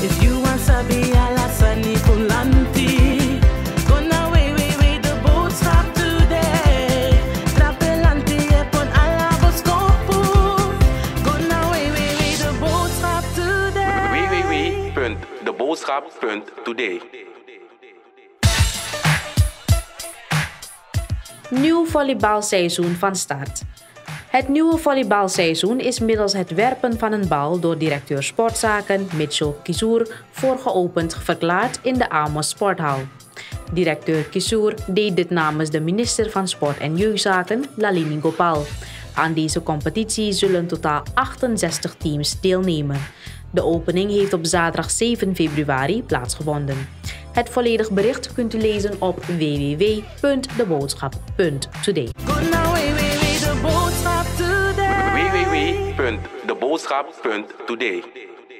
If you want sabi alasani kulanti, gonna way the boodschap today. Trapelanti epon alaboskopu, gonna way the boodschap today. www.deboodschap.today. Nieuw volleybalseizoen van start. Het nieuwe volleybalseizoen is middels het werpen van een bal door directeur Sportzaken Mitchell Kisour voor geopend verklaard in de Amos Sporthal. Directeur Kisour deed dit namens de minister van Sport en Jeugdzaken, Lalini Gopal. Aan deze competitie zullen totaal 68 teams deelnemen. De opening heeft op zaterdag 7 februari plaatsgevonden. Het volledig bericht kunt u lezen op www.deboodschap.today. www.deboodschap.today.